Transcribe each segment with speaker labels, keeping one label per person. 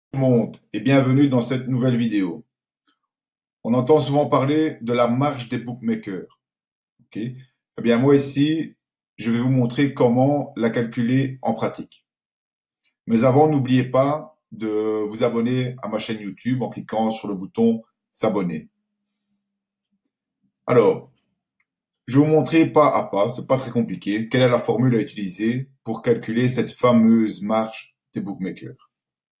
Speaker 1: Tout le monde et bienvenue dans cette nouvelle vidéo. On entend souvent parler de la marge des bookmakers. Ok. Eh bien, moi ici, je vais vous montrer comment la calculer en pratique. Mais avant, n'oubliez pas de vous abonner à ma chaîne YouTube en cliquant sur le bouton s'abonner. Alors, je vais vous montrer pas à pas, c'est pas très compliqué, quelle est la formule à utiliser pour calculer cette fameuse marge des bookmakers.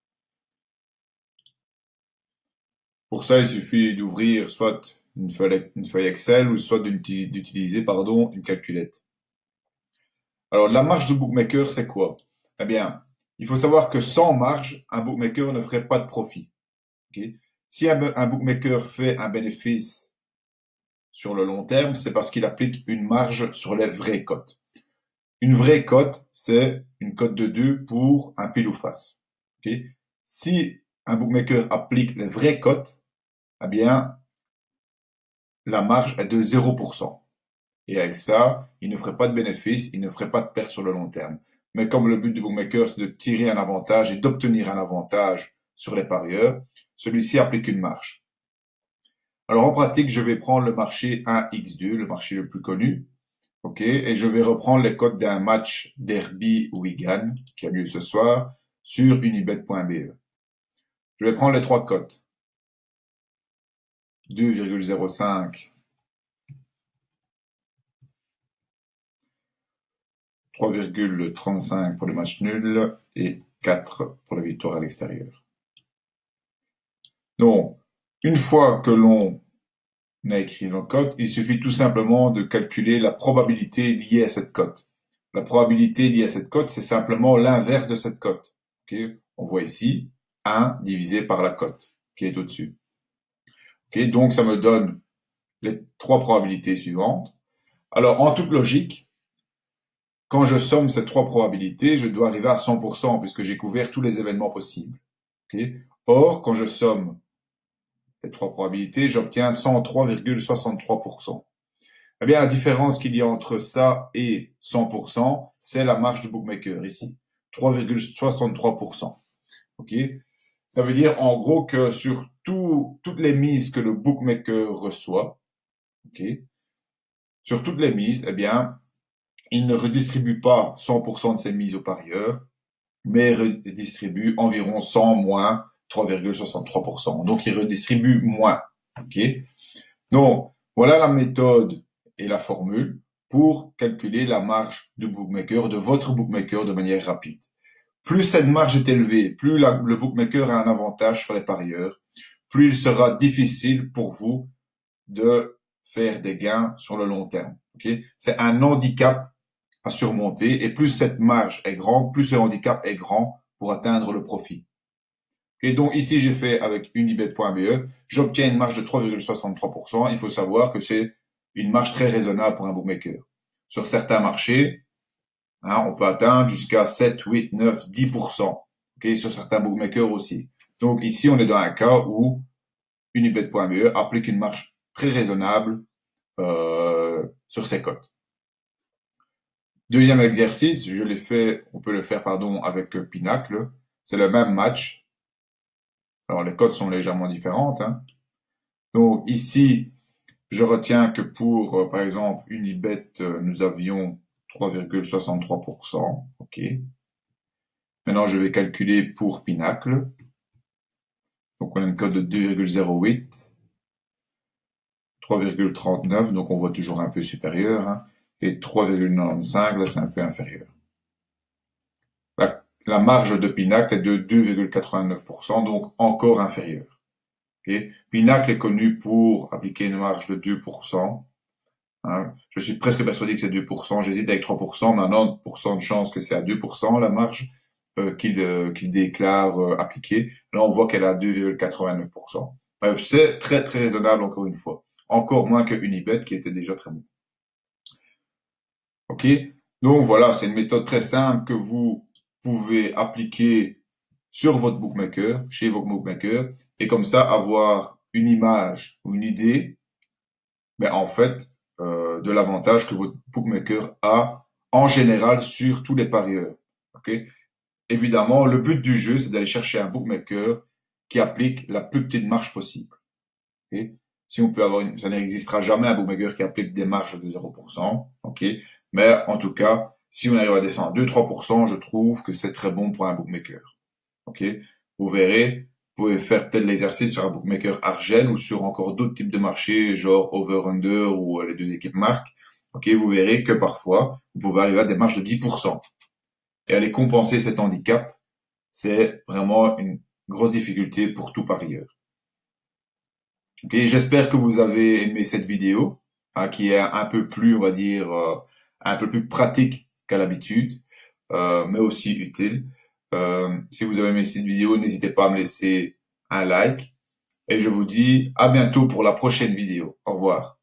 Speaker 1: Pour ça, il suffit d'ouvrir soit une feuille Excel ou soit d'utiliser, une calculette. Alors, la marge de bookmaker, c'est quoi? Eh bien, il faut savoir que sans marge, un bookmaker ne ferait pas de profit. Ok. Si un bookmaker fait un bénéfice sur le long terme, c'est parce qu'il applique une marge sur les vraies cotes. Une vraie cote, c'est une cote de 2 pour un pile ou face. Ok. Si un bookmaker applique les vraies cotes, eh bien, la marge est de 0%. Et avec ça, il ne ferait pas de bénéfice, il ne ferait pas de perte sur le long terme. Mais comme le but du bookmaker, c'est de tirer un avantage et d'obtenir un avantage sur les parieurs, celui-ci applique une marge. Alors en pratique, je vais prendre le marché 1x2, le marché le plus connu, ok, et je vais reprendre les cotes d'un match Derby Wigan qui a lieu ce soir sur unibet.be. Je vais prendre les trois cotes. 2,05, 3,35 pour le match nul et 4 pour la victoire à l'extérieur. Donc, une fois que l'on a écrit nos cotes, il suffit tout simplement de calculer la probabilité liée à cette cote. La probabilité liée à cette cote, c'est simplement l'inverse de cette cote. Okay. On voit ici 1 divisé par la cote qui est au-dessus. Okay. Donc, ça me donne les trois probabilités suivantes. Alors, en toute logique, quand je somme ces trois probabilités, je dois arriver à 100% puisque j'ai couvert tous les événements possibles. Okay. Or, quand je somme les trois probabilités, j'obtiens 103,63%. Eh bien, la différence qu'il y a entre ça et 100%, c'est la marge du bookmaker ici, 3,63%. Ok. Ça veut dire en gros que sur toutes les mises que le bookmaker reçoit, ok, sur toutes les mises, eh bien, il ne redistribue pas 100% de ses mises aux parieurs, mais redistribue environ 100 moins 3,63%. Donc, il redistribue moins. Ok. Donc, voilà la méthode et la formule pour calculer la marge du bookmaker, de votre bookmaker de manière rapide. Plus cette marge est élevée, plus le bookmaker a un avantage sur les parieurs, plus il sera difficile pour vous de faire des gains sur le long terme. Okay. C'est un handicap à surmonter et plus cette marge est grande, plus ce handicap est grand pour atteindre le profit. Et donc ici, j'ai fait avec unibet.be, j'obtiens une marge de 3,63%. Il faut savoir que c'est une marge très raisonnable pour un bookmaker. Sur certains marchés, on peut atteindre jusqu'à 7, 8, 9, 10%. Okay, sur certains bookmakers aussi. Donc ici, on est dans un cas où unibet.be applique une marge très raisonnable sur ses cotes. Deuxième exercice, on peut le faire avec Pinacle. C'est le même match. Alors les cotes sont légèrement différentes. Donc ici, je retiens que pour, par exemple, Unibet, nous avions 3,63%. OK. Maintenant, je vais calculer pour Pinacle. Donc on a une cote de 2,08, 3,39, donc on voit toujours un peu supérieur, et 3,95, là c'est un peu inférieur. La marge de Pinacle est de 2,89%, donc encore inférieure. Okay. Pinacle est connu pour appliquer une marge de 2%. Je suis presque persuadé que c'est 2%. J'hésite avec 3%, mais 90% de chance que c'est à 2% la marge qu'il déclare appliquée. Là, on voit qu'elle est à 2,89%. Bref, c'est très très raisonnable encore une fois. Encore moins que Unibet qui était déjà très bon. Ok. Donc voilà, c'est une méthode très simple que vous pouvez appliquer sur votre bookmaker, chez votre bookmaker, et comme ça avoir une image ou une idée, mais en fait, de l'avantage que votre bookmaker a en général sur tous les parieurs. Okay. évidemment, le but du jeu, c'est d'aller chercher un bookmaker qui applique la plus petite marge possible. Okay. Si on peut avoir ça n'existera jamais un bookmaker qui applique des marges de 0%. Ok. Mais en tout cas, si on arrive à descendre 2-3%, je trouve que c'est très bon pour un bookmaker. Ok. Vous verrez, vous pouvez faire peut-être l'exercice sur un bookmaker Argel ou sur encore d'autres types de marchés, genre over-under ou les deux équipes marques. Ok. Vous verrez que parfois, vous pouvez arriver à des marges de 10%. Et aller compenser cet handicap, c'est vraiment une grosse difficulté pour tout parieur. Ok, j'espère que vous avez aimé cette vidéo, hein, qui est un peu plus, on va dire, un peu plus pratique qu'à l'habitude, mais aussi utile. Si vous avez aimé cette vidéo, n'hésitez pas à me laisser un like et je vous dis à bientôt pour la prochaine vidéo. Au revoir.